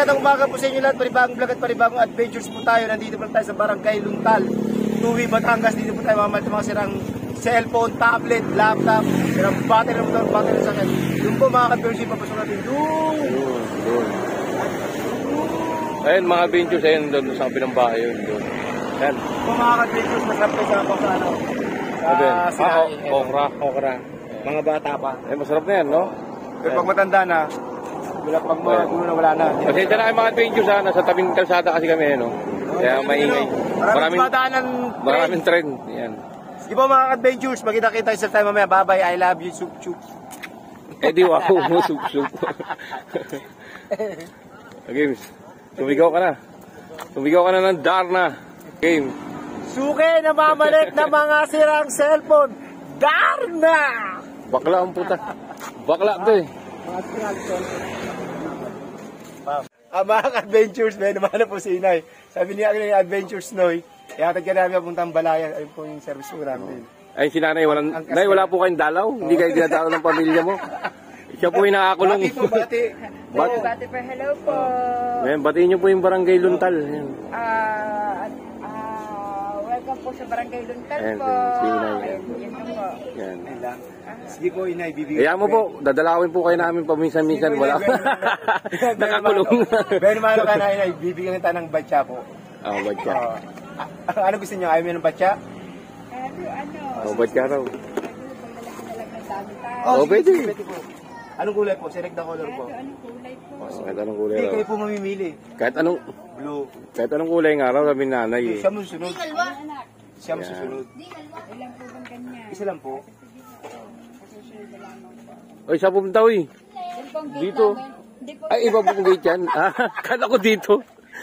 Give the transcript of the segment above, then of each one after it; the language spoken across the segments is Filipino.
magandang umaga po sa inyo lahat. Panibagong vlog at panibagong adventures po tayo. Nandito po tayo sa Barangay Luntal, Tuwi, Batangas. Dito po tayo mamalit mga sirang cellphone, tablet, laptop, sirang battery ng motor, battery ng sakit. Doon po mga ka-adventures, papasok natin. Doon. Ayun mga adventures, ayun doon sa kabilang bahay yun. Doon. Ayan. Po mga ka-adventures, masarap tayo sa ako sa ano. Okra. Mga bata pa. Eh, masarap na yan, no? Pero pag matanda na, pag magulo na wala na. Pasensya na kayo mga adventures ha, nasa tabing kalsada kasi kami, no? Kaya maingay. Maraming trend. Yan. Di ba mga adventures, magkita-kita sa time mamaya. Bye-bye, I love you, sup-sup. Eh di wow mo, sup-sup. Games, tumigaw ka na. Tumigaw ka na ng Darna. Game. Suke na mamalik na mga sirang cellphone. Darna! Bakla ang puta. Bakla to eh. Mga adventures, may naman na po si Inay. Sabi niya yung adventures, Noy. Ihatag ka namin papuntang Balayan. Ayun po yung service mo namin. Ay, si Nanay, Nay, wala po kayong dalaw? Hindi kayo dinadalaw ng pamilya mo? Siya po yung nakakulong. Bati po, bati. Bati po, hello po. Ngayon, batiin niyo po yung Barangay Luntal. Welcome po sa Barangay Luntal Ayan, po. Yan po. Yan. Sige po, Inay, bibigyan. Kaya mo po, dadalawin po kayo namin paminsan-minsan. Wala. Nakakulong. Pero malo ka na, Inay, bibigyan kita ng batya po. Batya. Ano gusto niyo? Ayaw mo ng batya? Batya raw. Pwede. Anong kulay po? Select the color po. Kahit anong kulay Hindi, raw. kayo po mamimili. Kahit anong Blue. kulay nga raw, sabi nanay eh. Siya mo susunod. Siya mo susunod. Ilang po bang kanya? Isa lang po. Oy, sa pumunta oy. Dito. Ay, iba pong gate yan. Kala ko dito.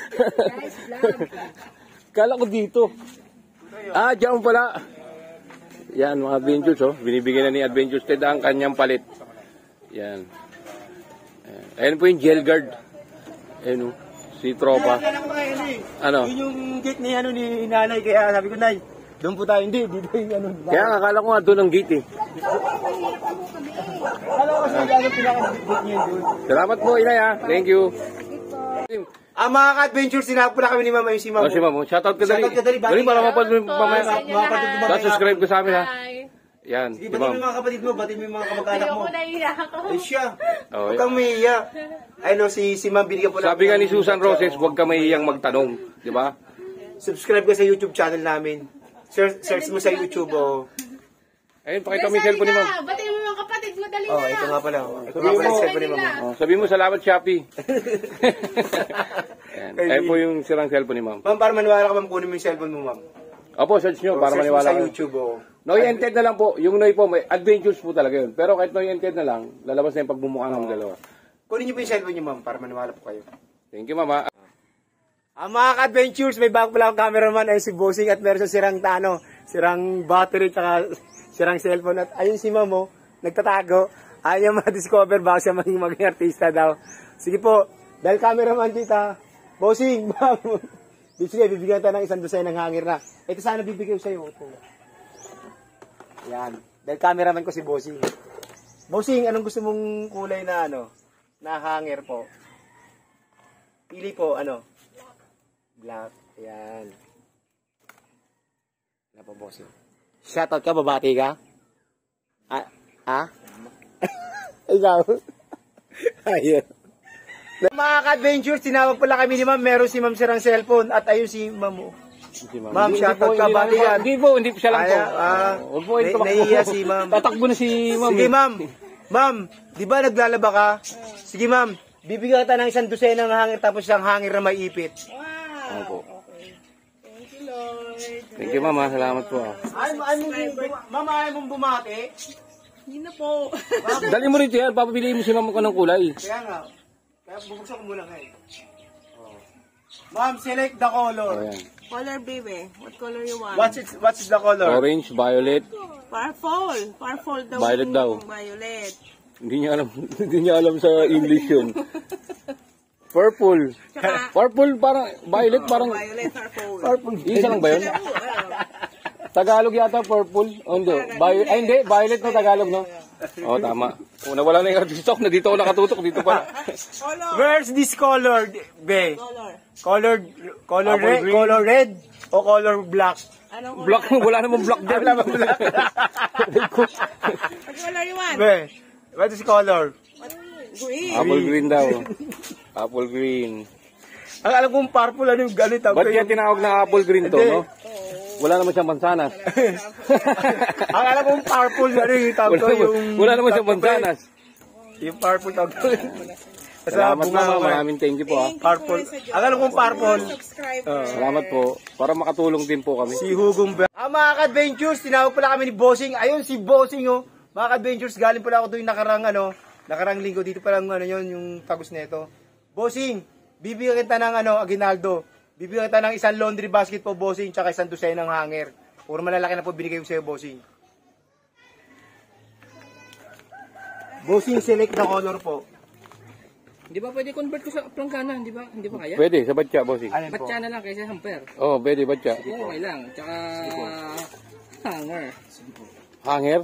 Kala ko dito. Diyan pala. Yan, mga adventures, oh. Binibigyan na ni Adventures Ted ang kanyang palit. Yan. Ayan po yung jail guard. Ayan, oh. Si Tropa. Ano? Yun yung gate ni, ni nanay. Kaya sabi ko, Nay, doon po tayo. Hindi, dito yung ano. Kaya akala ko nga doon ang gate eh. Alam ko sa gano'ng pinaka-gate niyo doon. Salamat po, Inay, ha. Thank you. Mga ka-adventures, sinahap pala kami ni Mama yung si Mama. Si Mama. Shoutout ka dali. Dali para mapanood mo mamaya. Subscribe ka sa amin, ha. Yan. Sige, batiin mo yung mga kapatid mo, batiin mo yung mga kamag-anak mo. Ayoko naiiyak ako. Ay siya. Huwag kang mahiya. Ay no, si Ma'am binigyan po. Sabi nga ni Susan Roses, huwag ka mahihiyang magtanong. Di ba? Subscribe ka sa YouTube channel namin. Search mo sa YouTube, oh. Ayun, pakita mo yung cellphone ni Ma'am. Batiin mo yung kapatid mo, dali na. Oh, ito nga pala. Ito nga pala yung cellphone ni Ma'am. Sabi mo, salamat Shopee. Ayun po yung sirang cellphone ni Ma'am. Ma'am, para maniwala ka, Ma'am, kunin mo yung cellphone mo, Ma'am. Opo, search nyo para maniwala sa kayo. YouTube, oh. Noy and Ted na lang po. Yung Noy po, may adventures po talaga yun. Pero kahit Noy and Ted na lang, lalabas na yung pagbumuka ng dalawa. Kunin niyo po yung cellphone niyo, Ma'am, para maniwala po kayo. Thank you, Mama. Mga ka-adventures, may bago pala akong cameraman ay si Bossing at meron siyang sirang battery tsaka sirang cellphone. At ayun si Ma'am, oh, nagtatago. Ayaw ma-discover baka siya maging artista daw. Sige po, dahil cameraman kita, Bossing, Ma'am. Sige, bibigyan tayo ng 100 ng hangir na. Ito sana bibigyan ko sa'yo. Yan. Dahil cameraman ko si Bossing. Bossing, anong gusto mong kulay na na hanger po? Pili po, Black. Yan. Ano po, Bossing? Shoutout ka, babati ka? Ikaw? Ayun. Mga ka-adventures, tinawag pala kami ni Ma'am. Meron si Ma'am sirang cellphone. At ayun si Ma'am. Ma'am, shoutout ka, bati yan. Hindi po siya lang po. Huwag po yung tumakbo. Naiiya si Ma'am. Tatakbo na si Ma'am. Sige, Ma'am. Ma'am, di ba naglalaba ka? Sige, Ma'am. Bibigyan kita ng 100 ng hangir tapos isang hangir na maipit. Wow. Okay. Thank you, Lord. Thank you, Mama. Salamat po. Mama, ayaw mong bumati? Hindi na po. Dali mo rito yan. Papapiliin mo si Mama ko ng kulay. Kaya nga. Kaya bubuksan ko muna ngayon. Ma'am, select the color. Ayan. Color, baby. What color you want? What's the color? Orange, violet. Purple. Purple daw. Violet daw. Violet. Hindi niya alam sa English yun. Purple. Purple parang, violet parang. Violet, purple. Purple. Isa lang ba yun? Tagalog yata purple. O hindi. Hindi. Violet na Tagalog, no? Oo, tama. O, nawala na yung cardstock. Na dito ako nakatutok. Dito pala. Where's this color, be? Color. Color red o color black? Anong Block. Wala namang block dyan. Wala bang black? What color you want? Be, what is color? Green. Apple green daw. Apple green. Ang alam kong purple, ano yung ganit. Ba't kaya tinawag na apple green to, no? Wala naman siyang mansanas. Ang alam kong purple, ano yung tawag ko, Wala naman siyang mansanas. Yung purple tawag ko. Sa Salamat bunga po, ko. maraming thank you po. Purple. Ang alam kong purple. Subscriber. Salamat po. Para makatulong din po kami. Si Hugong Be. Mga ka-adventures, tinawag pala kami ni Bossing. Ayun si Bossing, oh. Mga ka-adventures, galing pala ako doon nakarang linggo. Dito pala yung tagus nito. Bossing, bibigyan kita ng aginaldo. Bibigyan kita ng isang laundry basket po, Bossing, tsaka isang dosena ng hanger. Puro malalaki na po binigay ko sa'yo, Bossing. Bossing, select the color po. Di ba pwede convert ko sa planggana? Di ba? Hindi ba kaya? Pwede, sa batya, bossing. Alin po? Batya na lang kaysa hamper. Oo, pwede, batya. Okay lang. Tsaka hanger. Hanger?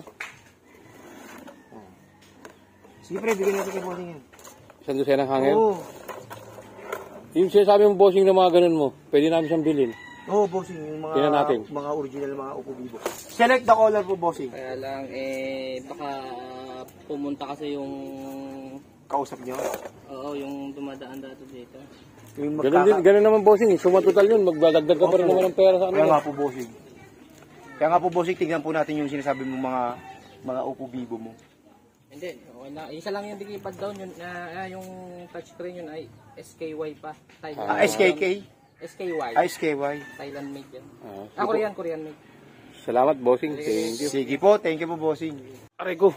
Sige, pre, bigyan natin kay Bossing yan. Isang dosena ng hanger? Oo. Yung sinasabi mo, bossing, na mga ganun mo, pwede namin siyang bilhin. Oo, Bossing, yung Tingnan natin. mga original, mga Upo Vivo. Select the color po, Bossing. Kaya lang, baka pumunta kasi yung, Kausap nyo. oo, yung dumadaan dito dito. Yung Ganun naman, bossing. Suma total yun, magdadagdag ka pa rin naman ng pera sa Kaya ano. nga po, Bossing. Kaya nga po, Bossing, tignan po natin yung sinasabi mo mga Upo Vivo mo. Hindi, okay na. Isa lang yung digipad down, yun, yung touchscreen yun ay SKY pa. Thailand. SKK? SKY. SKY. Thailand made yan. Ah, Korean made. Salamat, bossing. Thank you. Sige po, thank you po, Bossing. Aray ko.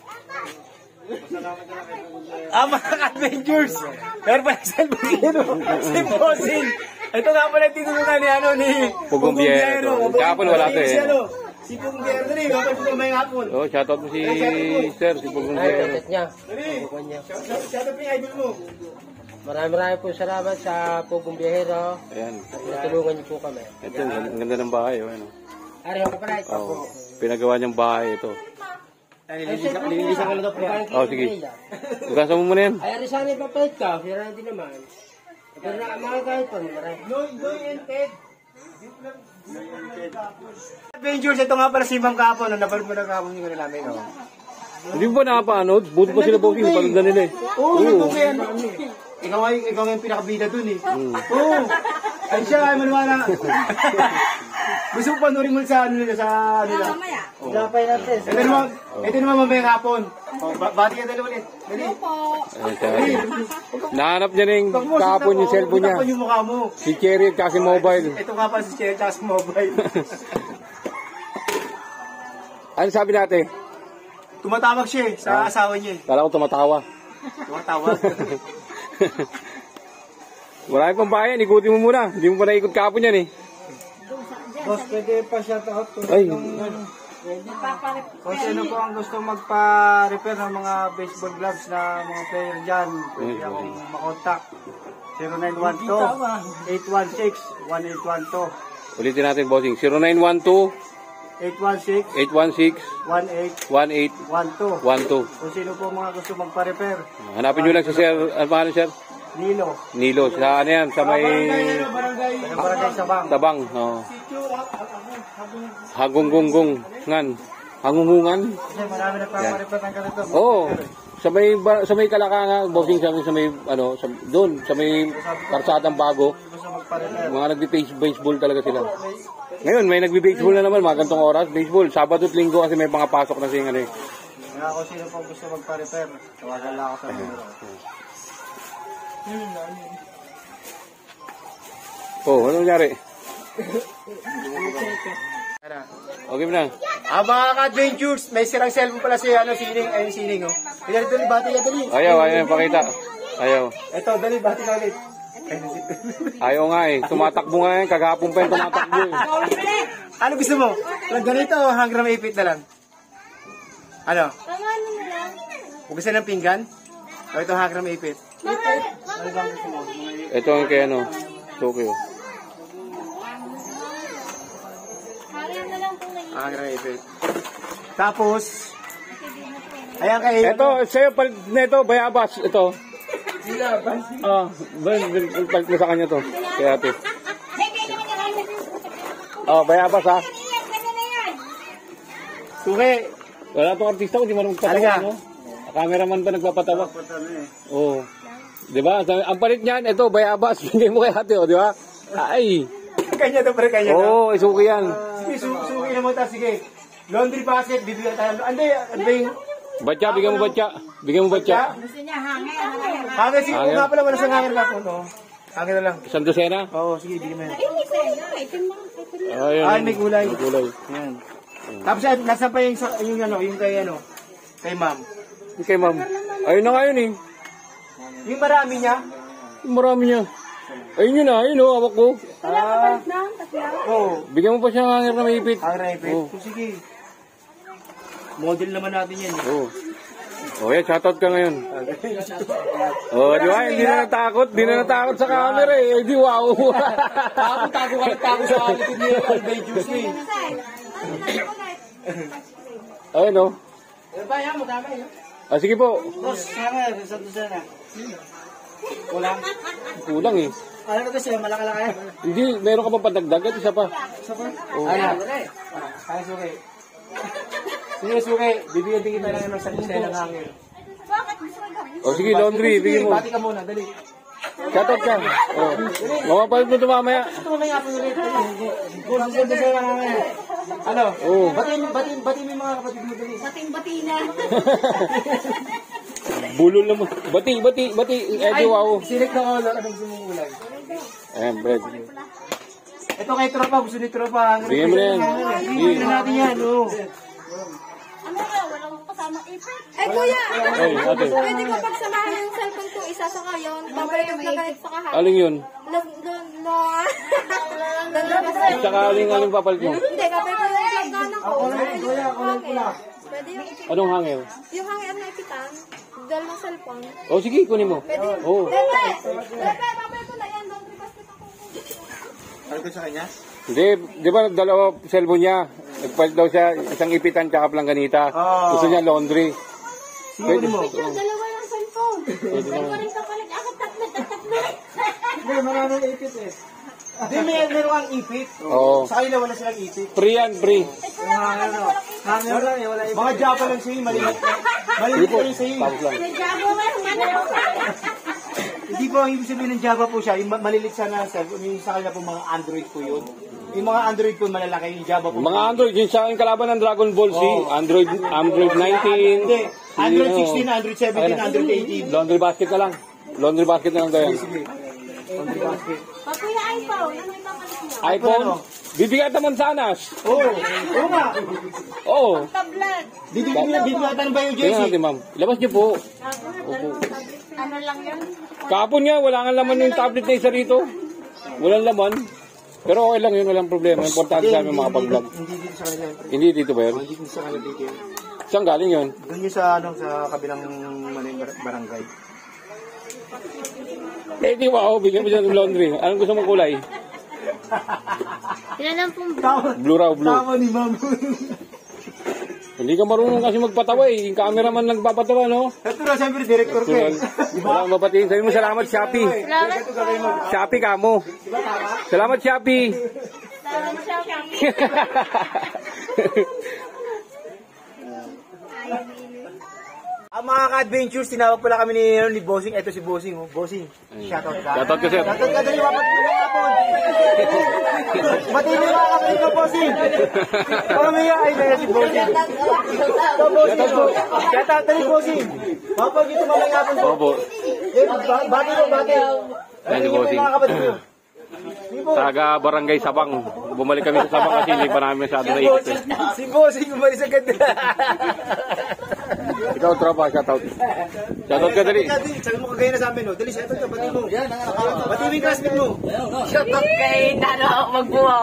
Mga ka-adventures! Meron pa cellphone si Bossing. Ito nga pala tinulungan ni Pugong Biyero. Kahapon wala to eh. Si Pugong Biyero na rin, kapag po may hapon. Oh, shoutout mo si Sir, si Pugong Biyero. Shoutout po yung idol mo. Marami po salamat sa Pugong Biyahero. Ayan. Tulungan niyo po kami. Ito, ang ganda ng bahay. Oh, ano. Ariho ka pala. Oh, pinagawa niyang bahay ito. Nililisan ko lang ito, pre. Oh, sige. Ugasan mo muna yan. Ay, ari sana ipapalit ka. Sira din naman. Pero na, mga kahit po. Noy and Ted. Adventures, ito nga pala si Ma'am Kapon. Napanood mo na Kapon yung namin. Hindi mo ba nakapanood? Buto pa sila bossing. Palundan nila eh. Oo, nandun kaya. Ikaw nga yung pinakabida dun eh. Oo. Ay siya, ay manuwala. Gusto ko panoorin mo sa ano nila, sa nila. Lapay natin. Ito naman mamayang hapon. Bati ka dalawa ulit. Dali. Nahanap niya na yung kahapon yung cellphone niya. Tapon yung mukha mo. Si Cherry at kasi mobile. Ito nga pala si Cherry at si mobile. Ano sabi natin? Tumatawag siya sa asawa niya. Kala ko tumatawa. Tumatawag. Marami pang bayan. Ikutin mo muna. Hindi mo pa naikot kahapon yan eh. Boss, pwede pa shout out to Ay. kung sino po ang gusto magpa-repair ng mga baseball gloves na mga player dyan. Pwede akong makontak. 0912-816-1812. Ulitin natin bossing. 0912 816-1812. 816-1812. Kung sino po mga gusto magpa-repair. Hanapin nyo lang si Sir. Ano pa sir? Nilo. Nilo. Sa ano yan? Sa may Barangay Sabang. tabang. Oh. Hagunggungung. Ngan. Hangungungan. Kasi marami nagpa-repair ng ganito. Oo. Sa may Kalakanga, bossing sa may ano, doon sa may karsadang bago. Gusto magpa-repair. Mga nagbi-baseball talaga sila. Ngayon, may nagbi-baseball na naman, mga gantong oras. Baseball, Sabado at Linggo kasi may mga pasok na siyang ano eh. Kaya kung sino po gusto magpa-repair, tawagan lang ako sa numero. Oh, ano nangyari? Okay mo na. Mga ka-adventures, may sirang cellphone pala si Sining. Ayun, Sining, oh. Dali, bati ka, dali. Ayaw, pakita. Ayaw. Ito, dali, bati ka ulit. Ayaw nga eh. Tumatakbo nga yan. Kagapon pa yung tumatakbo eh. Ano gusto mo? Ganito, hanggang maipit na lang. Ano? Huwag ng pinggan? O ito hanggang maipit? Ito ang kay ano. Tokyo. Hanggang maipit. Tapos, Ayan kay... Ito, sa'yo, palit na ito, bayabas. Ito. Palit mo sa kanya to. Kaya ate. Bayabas ha. Suki. Wala tong artista ko, di marunong Halika. patawa, no? Cameraman pa nagpapatawa. Oo. Di ba? Ang palit niyan, ito, bayabas. Bigay mo kay ate, di ba? Ay. Kanya to, pre, kanya to. Oo, isuki yan. Sige, suki naman tayo, sige. Laundry basket, bibigyan tayo. Ano yung... Batya, bigyan mo batya. Bigyan mo batya. Hangin, sige, kung nga pala, wala sa hangin na po, no? Hangin na lang. Isang dosena? Oo, sige, bigyan mo yan. Ayun. Ay, may gulay. May gulay. Yan. Tapos, nasa pa yung kay ma'am. Yung kay ma'am. Ayun na nga yun eh. Yung marami niya. Marami niya. Ayun yun na, ayun o, hawak ko. Oo. Bigyan mo pa siya ng hanger na may ipit. Hangin na ipit. Oo. Sige. Model naman natin yan. Oo. Yan, shoutout ka ngayon. Di ba? Hindi na natakot. Hindi na natakot sa camera eh. Di wow. Tago sa attitude ni Albay Juice eh. Ayun o. Sige po. Boss, hangin, sa dosena. Kulang. Kulang eh. Ano kasi, malaki-laki yan. Hindi, meron ka pa padagdag at isa pa. Ayan. Ay, suki. Sige, suki. Bibigyan din kita ng isang isang ng hangin. Sige, laundry. Bigyan mo. Bati ka muna, dali. Shoutout ka. Mamapalit mo ito mamaya. Ito na nga po ulit. Kulang sa dosena ng hangin. Ano? Oo. Bati mo yung mga kapatid mo dali. Bating-bati na. Bulol naman. Bati. Di wow. Select na color. Anong gusto mong kulay? Ayan, bread. Ito kay tropa. Gusto ni tropa. Bigyan mo na yan. Bigyan natin yan. Oo. Ano ba? Walang kasama ipit. Eh, kuya! Ay, ate. Pwede ko pagsamahan yung cellphone ko, isa sa kayo. Babalik yung plug sa kahan. Aling yun? Tsaka aling papalit mo? Hindi, babalik ko yung plug na ko. Pwede yung ipit. Anong hanger? Yung hangin na ipitan. Dahil ng cellphone. Sige, kunin mo. Pwede yun. Oo. Pepe! Babalik ko na yan. Laundry basket ako. Ano ko sa kanya? Hindi, di ba dalawa cellphone niya? Nagpalit daw siya isang ipitan tsaka planganita. Gusto niya laundry. Sige mo. Dalawa yung cellphone. Pwede rin kapalit. Ako tatlo. Hindi, maraming ipit eh. Hindi, meron kang ipit. Oo. Sa kanila wala silang ipit. Free yan, free. Hangin lang eh, wala ipit. Mga Java lang sa'yo, maliit. Maliit kayo sa'yo. Tapos lang. Hindi po, ang ibig sabihin ng Java po siya, yung malilit siya na cellphone, yung sa kanila po mga Android po yun. Yung mga Android po malalaki, yung Java po. Mga Android, yun sa aking kalaban ng Dragon Ball Z. Android 19. Hindi, Android 16, Android 17, Android 18. Laundry basket na lang. Laundry basket na lang tayo. Android basket. Kuya iPhone, ano yung papalit niyo? iPhone, bibigyan ka mansanas. Oo, oo nga. Oo. Tablet. Bibigatan ba yung Tingnan Jesse? natin, ma'am. Labas niyo po. Ano lang yun? Kapon nga, wala nga laman yung tablet na isa rito. Walang laman. Pero okay lang yun, walang problema. Importante sa amin mga pag-vlog. Hindi dito sa kanila. Hindi dito ba yun? Hindi dito sa kanila dito. Saan galing yun? Doon yung sa, sa kabilang barangay. Di ba ako, bigyan mo siya ng laundry. Anong gusto mong kulay? Yan lang pong Blue raw, blue. Tama ni ma'am. Hindi ka marunong kasi magpatawa eh. Yung cameraman nagpapatawa, no? Ito na, siyempre, director ko eh. Wala kang mapatingin. Sabi mo, salamat, Shopee. Shopee ka mo. Salamat, Shopee. Ang mga ka-adventures, tinawag pala kami ni Bossing. Ito si Bossing. Oh. Bossing, shoutout ka. Shoutout ka, sir. Shoutout ka dali, mapatid mo hapon. Matindi mga kapatid mo, Bossing. Pamaya ay na si Bossing. Ito, Bossing. Shoutout dali, Bossing. Mapag ito mamaya hapon po. Opo. Bati mo, bati. Yan si Bossing. Mga kapatid mo. Taga Barangay Sabang. Bumalik kami sa Sabang kasi hindi pa namin masyado na ikot. Si Bossing, umalis agad. Ikaw, tropa, shoutout. Shoutout ka dali. Sabi mo kagaya na sa amin, no? Dali, shoutout ka, bati mo. Bati mo yung classmate mo. shoutout kay Nano Magbuo.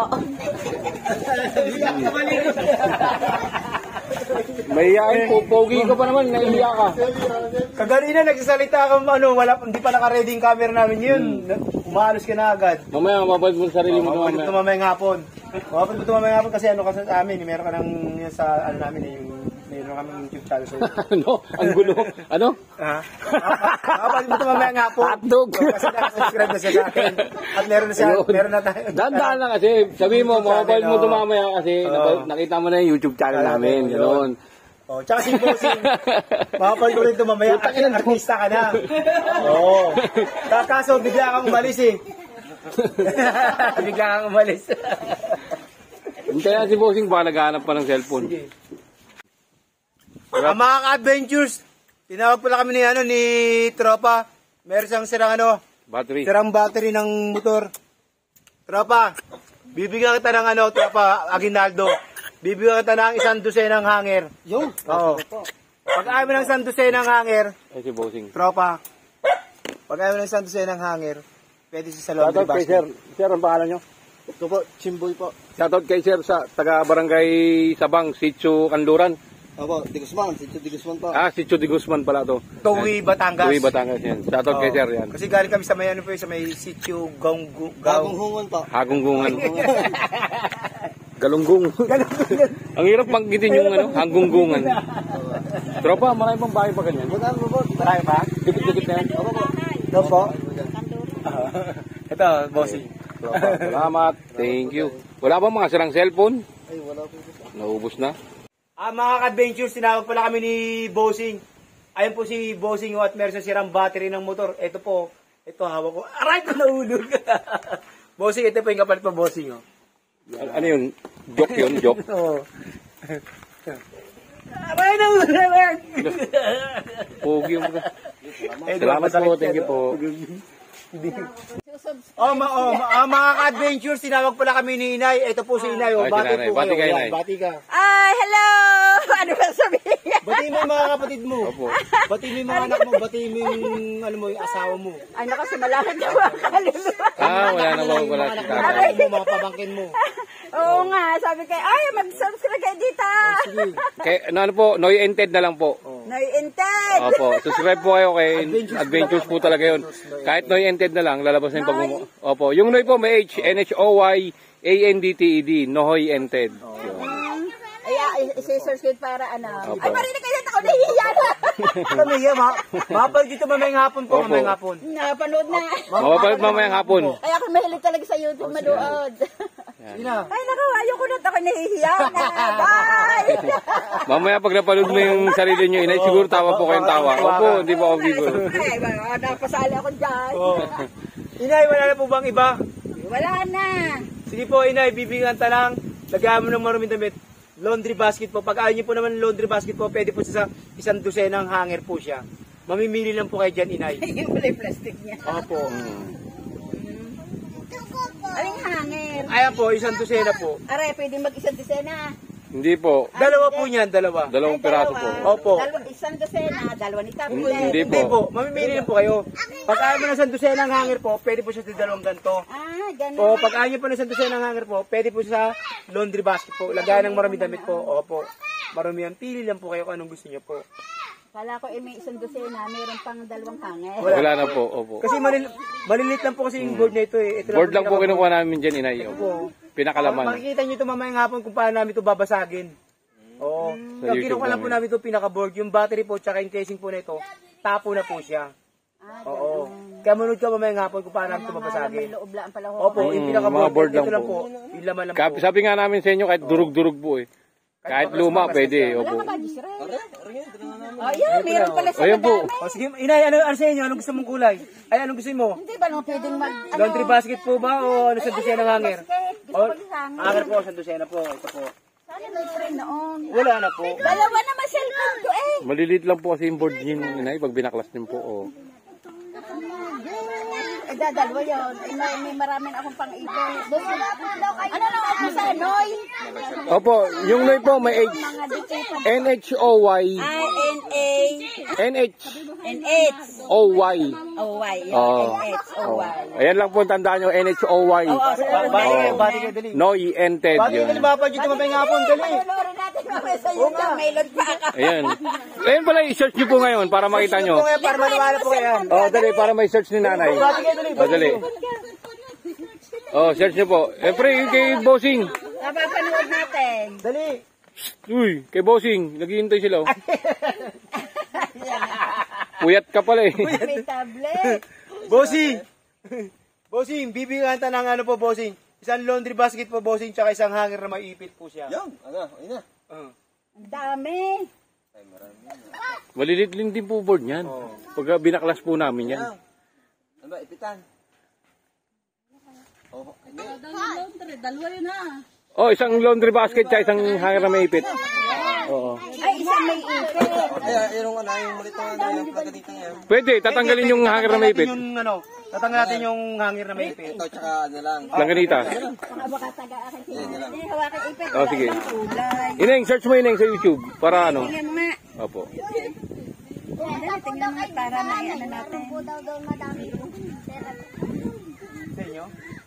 Mahihain po, pogi ka pa naman, nahihiya ka. Kaganina, nagsasalita ka, hindi pa naka-ready yung camera namin yun. Umaalos ka na agad. Mamaya, mababad mo sa sarili mo Mapapagod mamaya. ito mamayang hapon. Mapapagod ito mamayang hapon kasi ano kasi sa amin, meron ka ng sa ano namin yung Meron kami YouTube channel sa'yo. Ano? Ang gulo. Ano? Ha? Kapag mo ito mamaya nga po. Hotdog. Kasi nakasubscribe na siya sa akin. At meron na siya, Ayun. meron na tayo. Dahan-dahan lang kasi. Sabihin mo, mababal mo Oo. ito mamaya kasi Oo. nakita mo na yung YouTube channel namin. Yun. Ganoon. Oh, tsaka si Bossing. Makapal ko rin ito mamaya. Artista ka na. Oo. Kaso, bigla kang umalis eh. Bigla kang umalis. Kaya si Bossing ba naghahanap pa ng cellphone? Ang mga ka-adventures, tinawag pala kami ni Tropa. Meron siyang sirang battery ng motor. Tropa, bibigyan kita ng Tropa, Aguinaldo. Bibigyan kita ng 100 ng hanger. Yung? Oo. Pag ayaw mo ng 100 ng hanger, Ay, si Bossing. Tropa, pag ayaw mo ng 100 ng hanger, pwede siya sa laundry Shoutout kay basket. Sir. Sir, ang pangalan nyo? Ito po, Chimboy po. Shoutout kay Sir sa taga-barangay Sabang, Sitio Kanluran. Opo, Di Guzman. Si Di Guzman po. Sitio de Guzman pala to. Tuwi, Batangas. Tuwi, Batangas yan. Shoutout kay Oo. Sir yan. Kasi galing kami sa may sa may sitio Gagong hungon po. Hagunggungan. Galunggung. Ang hirap banggitin yung hanggunggungan. Tropa, marami pang bahay pa ganyan. Magkano po? Marami pa? Dikit-dikit na yan. Ito po. Ito, bossing. Tropa, salamat. Thank you. Wala ba mga sirang cellphone? Ay, wala po. Naubos na. Mga ka-adventures, tinawag pala kami ni Bossing. Ayun po si Bossing at meron siyang sirang battery ng motor. Ito po, ito hawak ko. Aray ko nahulog. Bossing, ito po yung kapalit po, Bossing. Oh. Ano yun? Joke yun? Joke? Oo. Aray nahulog. Pogi yung Salamat po. Thank you po. Mga ka-adventures, tinawag pala kami ni Inay. Ito po si Inay. Ay, Bati Inay. po Bati kayo. kay Yan, Inay. Bati ka. Ay, hello! Ano ba sabihin? Bati mo yung mga kapatid mo. Opo. Bati mo yung mga anak mo. Bati mo yung, yung asawa mo. Ay, naku, sumalakit na mga kaluluwa. Wala na ba? Wala Mga si anak tatay. mo, mga pabangkin mo. Oo nga, sabi kayo, ay, mag-subscribe kayo dito. Sige. Ano po? Noy and Ted na lang po. Nai-inted. Opo, subscribe po kayo kay Adventures po talaga yun. Kahit Noy and Ted na lang, lalabas na yung pag Opo, yung Noy po may H, N-H-O-Y, A-N-D-T-E-D, Nohoy and Ted. Ay, isi-search ko para ano. Opo. Ay, marinig kayo, ako nahihiya na. Kami yan, mapal dito mamayang hapon po, Opo. mamayang hapon. Napanood na. Mapapalit mamayang hapon. Ay, ako mahilig talaga sa YouTube manood. Sina? Ay, naku, ayoko na ako nahihiya na. Bye! Mamaya pag napanood mo yung sarili nyo, inay, siguro tawa po kayong tawa. Opo, hindi po ako bigo. Ay, napasali ako dyan. Inay, wala na po bang iba? Wala na. Sige po, Inay, bibigyan ta lang. Lagyan mo ng maruming damit. Laundry basket po. Pag ayaw niyo po naman ng laundry basket po, pwede po sa 100 hanger po siya. Mamimili lang po kayo dyan, Inay. Yung pala yung plastic niya. Opo. Aling hangin. Ayan po, 100 po. Aray, pwede mag-isang dosena. Hindi po. Dalawa po niyan, dalawa. Dalawang piraso po. Opo. Isang dosena, dalawa ni Tapo. Hindi Hindi po. po, mamimili lang po kayo. Pag ayaw mo ng 100 hanger po, pwede po siya sa dalawang ganito. Ah, ganun. O pag ayaw niyo po ng 100 hanger po, pwede po sa laundry basket po. Lagayan ng marami damit po. Opo. Marami yan. Pili lang po kayo kung anong gusto niyo po. Kala ko may isang dosena, meron pang dalawang hangin. Wala na po. Opo. Kasi malilit lang po kasi yung board na ito eh. Ito Board lang po pinaka- kinukuha namin dyan, inay. Opo. Pinakalaman. Makikita niyo ito mamayang hapon kung paano namin ito babasagin. Oo. Sa Yung YouTube kinuha lang po namin. namin ito pinaka-board. Yung battery po tsaka yung casing po na ito, tapo na po siya. Oo. Kaya manood ka mamayang hapon kung paano namin ito May babasagin. loob lang pala ko. Opo, yung pinaka-board. mga board ito lang lang po. po. Yung laman lang po. Sabi nga namin sa inyo, kahit durug-durug po eh. Kahit luma, pwede. Wala Opo. ka ba, Gisray? Oh, yan, meron pala sa Ayan po. madami. O sige, Inay, ano sa inyo? Anong gusto mong kulay? Ay, anong gusto mo? Hindi ba nung pwedeng mag... Laundry basket po ba o ano sa dosena ng hanger? Basket. O, Gusto ko yung hanger. hanger po, sa dosena po. Ito po. Sana may friend noon. Wala na po. Dalawa naman cellphone ko eh. Maliliit lang po kasi yung board niyo, inay, pag binaklas niyo po. Oh. Eh, dadalwa yun. Eh, may maraming akong pang-ipon. Ano lang ako sa Noy? Opo, yung Noy po may H. Mga dikit. N-H-O-Y. I-N-A. N-H-O-Y. N-H. O-Y. Oo. N-H-O-Y. Ayan lang po tandaan nyo, N-H-O-Y. Bati kayo, dali. Noy and Ted Bati yun. kayo, bapa, dito mamayang hapon, dali. Panulorin natin mamaya sa YouTube. May load pa ako. Ayan. Ayan pala, i-search nyo po ngayon para makita nyo. Kaya para maniwala po kayo. Oh, dali, para may search ni nanay. Bati kayo, dali. Oh, dali. Oh, search nyo po. Eh, pre, yung kay Bossing. Napapanood natin. Dali. Uy, kay Bossing, naghihintay sila. Oh. Puyat ka pala eh. May tablet. Bossing! Bossing, bibigyan ta ng ano po, Bossing. Isang laundry basket po, Bossing, tsaka isang hanger na maipit po siya. Yan, ayun na. Ang dami. Malilit din po board niyan. Pag binaklas po namin yan. Ano ba, ipitan? Dalawa yun ha. Oh, isang laundry basket tsaka isang hanger na maipit. Oo. Ay, isang may ipit. Ay, yung maliit na yung plagadita yan. Pwede, tatanggalin yung hanger na maipit. Tatanggal natin yung hanger na maipit. Ito, tsaka ano lang. Langganita. Baka taga akin sila. Hindi, hawakan ipit. Oh, sige. Kulay. Ineng, search mo Ineng sa YouTube. Para ano? Tingnan mo nga. Opo. Tingnan mo nga para na ano natin. Sa inyo?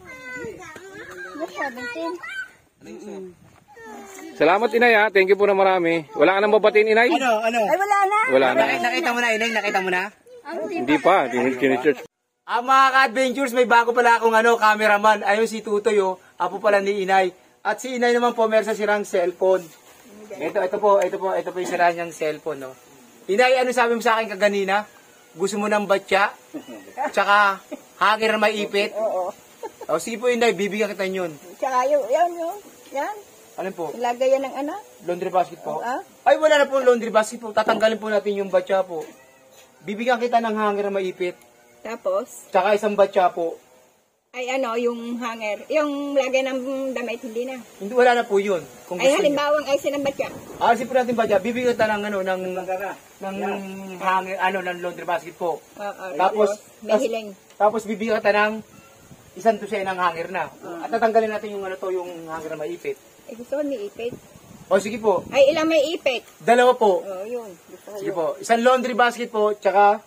Salamat Inay ha. Thank you po na marami. Wala ka nang babatiin Inay? Ano? Ay, wala na. Wala na. Nakita mo na, Ineng? Nakita mo na? Hindi pa. Sinesearch. Mga ka-adventures, may bago pala akong cameraman. Ayun si Tutoy, apo pala ni Inay. At si Inay naman po, meron sa sirang cellphone. Ito po yung sira niyang cellphone, no. Inay, ano sabi mo sa akin kaganina? Gusto mo ng batya? Tsaka, hanger na maipit? Oo. O, sige po, Inay, bibigyan kita yun. Tsaka yun. Yan. Alin po? Ilagay yan ng ano? Laundry basket po? Ah? Ay, wala na po laundry basket po. Tatanggalin po natin yung batya po. Bibigyan kita ng hanger na maipit. Tapos, Tsaka isang batya po. ay ano, yung hanger. Yung lagay ng damit, hindi na. Hindi, wala na po yun. Kung Ay, gusto niyo. halimbawang ay sinambat ka. Alisin po natin batya. Bibigyan kita ng hanger, ng laundry basket po. Oo. Tapos, may hiling. Tapos bibigyan kita ng isang dosenang hanger na. At tatanggalin natin yung yung hanger na maipit. Ay, gusto ko may ipit. O sige po, Ay, ilang may ipit? dalawa po. Oo, yun. Gusto ko Sige yun. po, isang laundry basket po, tsaka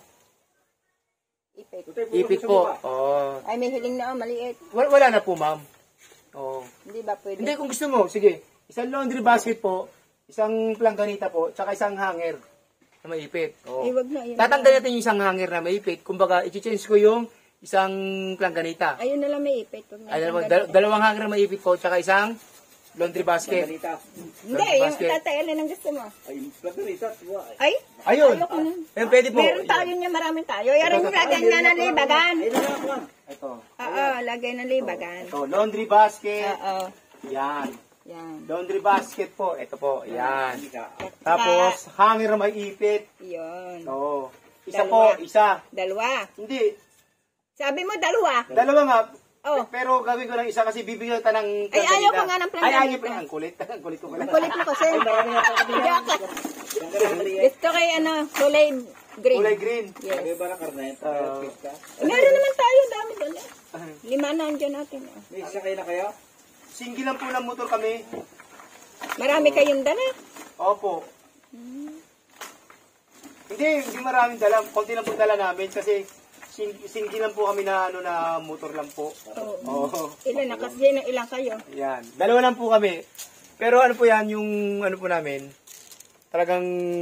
Ipit. ipit po. Oh. Ay, may hiling na, maliit. Wala na po, ma'am. Oh. Hindi ba pwede? Hindi, kung gusto mo, sige. Isang laundry basket po, isang plangganita po, tsaka isang hanger na maipit. Oh. Ay, wag na. Ayun Tatanggalin natin yung isang hanger na maipit. Kumbaga, i-change ko yung isang plangganita. Ayun na lang may ipit. Wag na Ay, yung dalawang hanger na maipit po, tsaka isang laundry basket. Hindi, yung tatay, alin ang gusto mo? Ay, Ayun. ayoko na. Ayun, pwede po. Meron tayo niya, maraming tayo. Yaran yung lagay nga ng libagan. Ito. Oo, lagay ng libagan. Ito, laundry basket. Oo. Yan. Yan. Laundry basket po. Ito po. Yan. Tapos, hanger na maipit. Yun. Oo. Isa po. Isa. Dalawa. Hindi. Sabi mo dalawa. Dalawa nga. Oh. Pero gawin ko ng isa kasi bibigyan kita ng Ay, ayaw ko nga ng Ay, planganita. ayaw pa. Ang kulit. Ang kulit ko pala. Ang kulit mo kasi. Jacket. Gusto kay kulay green. Kulay green. Yes. Uh, Meron naman tayo, dami doon. 5 na andyan natin. May isa kayo na kayo? single lang po ng motor kami. Marami kayong dala. Opo. Hindi maraming dala. Konti lang po dala namin kasi single lang po kami na na motor lang po. Oo. Ilan na kasi ilang kayo? Yan. Dalawa lang po kami. Pero ano po yan, yung ano po namin, talagang,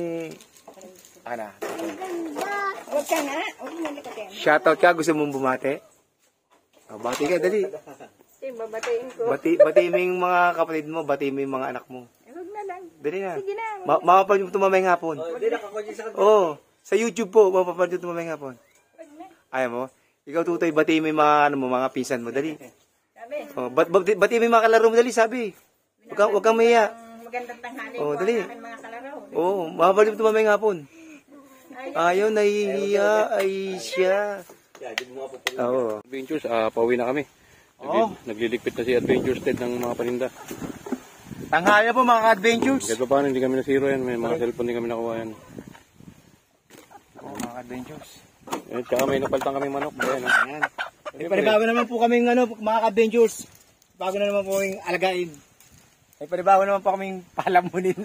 Huwag ka na. Huwag na likatin. shoutout ka, gusto mong bumate? Oh, bati ka, dali. Sige, babatiin ko. Bati mo yung mga kapatid mo, bati mo yung mga anak mo. Huwag na lang. Dali na. Sige na. Mapapanood mo tumamay hapon. Oo. Sa YouTube po, mapapanood mo tumamay hapon. Ayaw mo? Ikaw, Tutoy, bati mo yung mga, mga pinsan mo, dali. Sabi. Oh, bati mo yung mga kalaro mo, dali, sabi. Huwag kang maya. Ang magandang tanghali Oh, po dali. ang aking mga kalaro. Oo, mapapanood mo tumamay hapon. Ayaw, nahihiya, ay siya. Oo. Adventures, pauwi na kami. Nagliligpit na si Adventures Ted ng mga paninda. Tanghali po mga adventures. Kahit pa paano, hindi kami nasiro yan. May mga cellphone din kami nakuha yan. Oo, mga adventures. Eh, tsaka may napaltang kami manok. Ayan, Ayan. May panibago naman po kaming mga adventures. Bago na naman po kaming alagain. May panibago naman po kaming palamunin.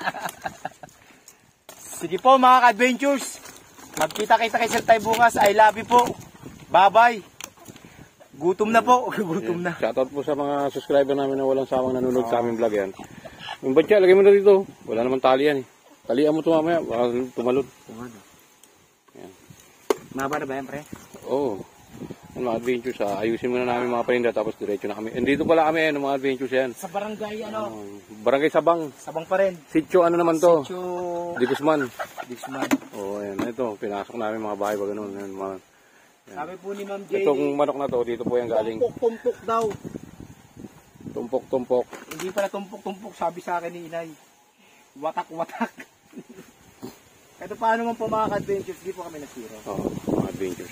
Sige po mga adventures. Magkita-kita kay Sir Tay bukas. I love you po. Bye-bye. Gutom na po. Gutom na. Shoutout po sa mga subscriber namin na walang sawang nanonood sa aming vlog yan. Yung batya, lagay mo na dito. Wala naman tali yan eh. Talian mo ito mamaya, baka tumalon. Mahaba na ba yan, pre? Oo. Mga adventures, ayusin muna namin mga paninda tapos diretso na kami. Dito pala kami, mga adventures yan. Sa barangay, Barangay Sabang. Sabang pa rin. Sitio ano naman to? Sitio Di Guzman. Disman. Oo, ayan. Ito, pinasok namin mga bahay ba ganun. Ayan, mga, Sabi po ni Ma'am Jay, itong manok na to, dito po yung galing. tumpok-tumpok daw. Tumpok-tumpok. Hindi pala tumpok-tumpok, sabi sa akin ni Inay. Watak-watak. Ito paano man po mga adventures, di po kami nasira. Oo, mga adventures.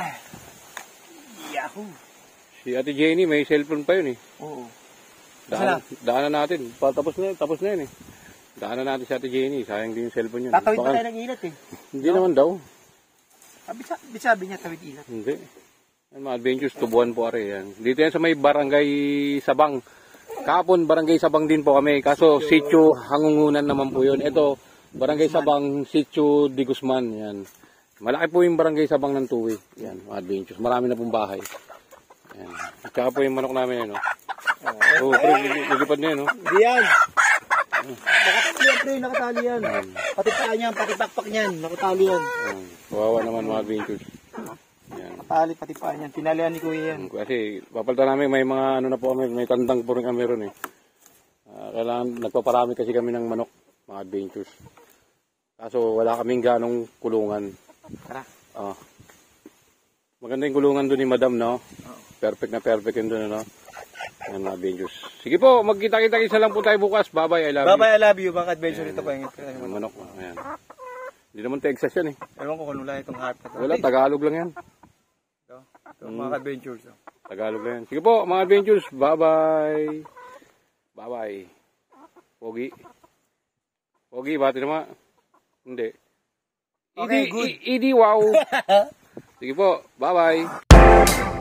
Yahoo! Si Ate Jenny, may cellphone pa yun eh. Oo. Daanan natin. Tapos na yun eh. Daanan natin si Ate Jenny. Sayang din yung cellphone yun. Tatawid pa tayo ng ilat eh. Hindi naman daw. Sabi niya tawid ilat. Hindi. Yan, mga adventures, tubuan po are yan. Dito yan sa may barangay Sabang. Kahapon, barangay Sabang din po kami. Kaso, Sitio Hangungunan naman po yun. Ito, barangay Sabang, Sitio Di Guzman. Yan. Malaki po yung barangay Sabang ng Tuwi. Yan, mga adventures. Marami na pong bahay. Yan. At saka po yung manok namin, no? Oo, pero nilipad na yun, no? Hindi yan. Nakatali yan, pre. Nakatali yan. Pati paa niyan, pati pakpak niyan. Nakatali yan. Kawawa naman mga adventures. Yan. Nakatali, pati paa niyan. Tinalian ni Kuya yan. Kasi papalitan namin may mga ano na po kami, may tandang po rin kami ron eh. Kailangan, nagpaparami kasi kami ng manok, mga adventures. Kaso wala kaming ganong kulungan. Tara. Maganda yung kulungan doon ni Madam, no? Perfect na perfect yun doon, no? Yan mga adventures. Sige po, magkita-kita lang po tayo bukas. Bye-bye, I love you. Bye-bye, I love you. Mga adventure ito po. Yung manok, ayan. Hindi naman Texas yan eh. Ewan ko kung ano lang itong heart. Wala, Tagalog lang yan. Ito, mga adventures. Tagalog lang yan. Sige po, mga adventures. Bye-bye. Bye-bye. Pogi. Pogi, bati naman. Hindi. Okay, good. Idi, wow. Sige po, bye-bye.